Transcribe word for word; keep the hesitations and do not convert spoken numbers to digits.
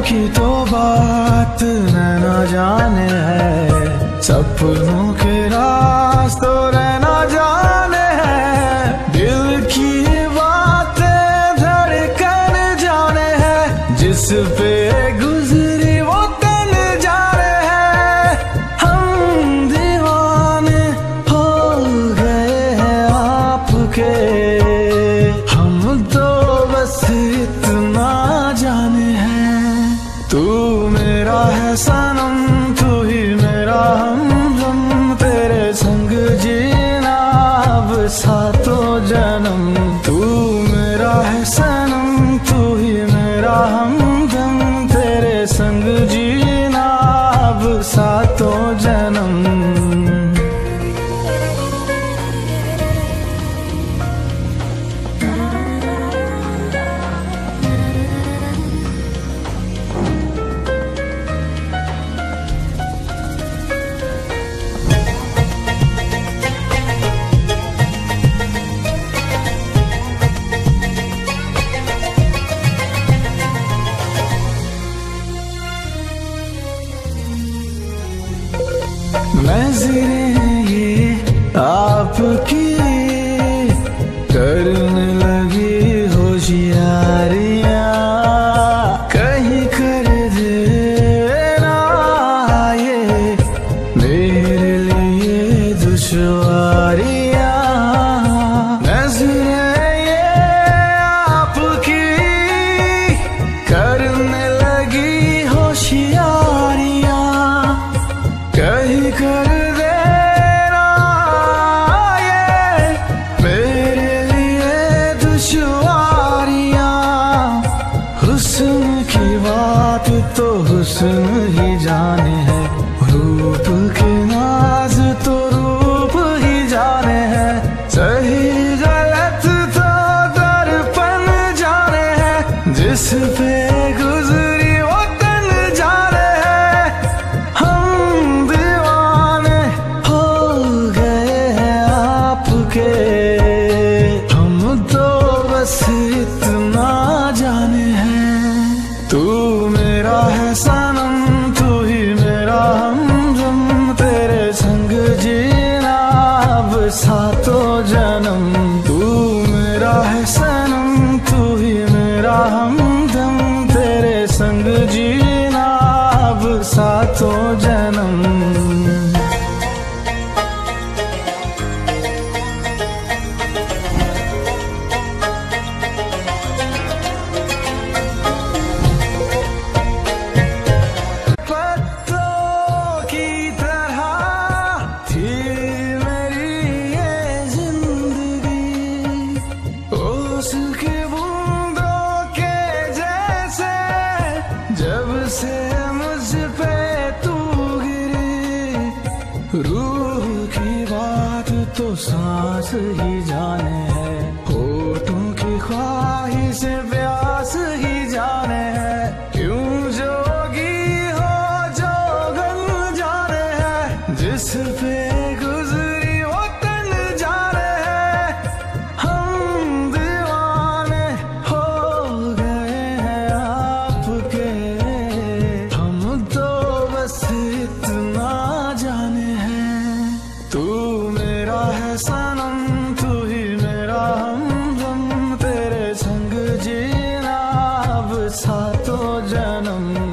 की तो बात न जाने है, सपनों के राज तो रहना जाने हैं। दिल की बातें धड़कन जाने हैं, जिस पे गुजरी वो तन जाने हैं। हम दीवाने हो गए हैं आपके, हम तो बस इतना जाने हैं। तू मेरा है सनम, तू ही मेरा हमदम, तेरे संग जीना अब सातों जन्म। तू मेरा है सनम, तू ही मेरा हमदम, तेरे संग जीना अब सातों जन्म। नज़रें ये आपकी करने लगी होशियारियां, कहीं कर देना ये मेरे लिए दुश्वारियां। नज़रें ये आपकी करने लगी होशियारियां, कहीं कर देना ये मेरे लिए दुश्वारियां। हुस्न की बात तो हुस्न ही जाने है, रूप के नाज तो रूप ही जाने हैं। सही गलत तो दर्पण जाने हैं, जिस पे गुजरी वो तन जाने हैं। हम दीवाने हो गए हैं आपके, हम तो बस इतना जाने हैं। तू मेरा है सनम, तू ही मेरा हमदम, तेरे संग जीना अब सातों जन्म। तू मेरा है सनम, तू ही मेरा हमदम, तेरे संग जीना अब सातों जन्म। उसकी बूंदों के जैसे जब से मुझ पे तू गिरी, रूह की बात तो सांस ही जाने है, होठों की ख्वाहिश प्यास ही जाने है। क्यों जोगी हो जोगन जाने है, जिस पे गुजरी वो तन जाने है। हम दीवाने हो गए हैं आपके, हम तो बस इतना जाने हैं। तू मेरा है सनम, तू ही मेरा हमदम, तेरे संग जीना अब सातों जन्म।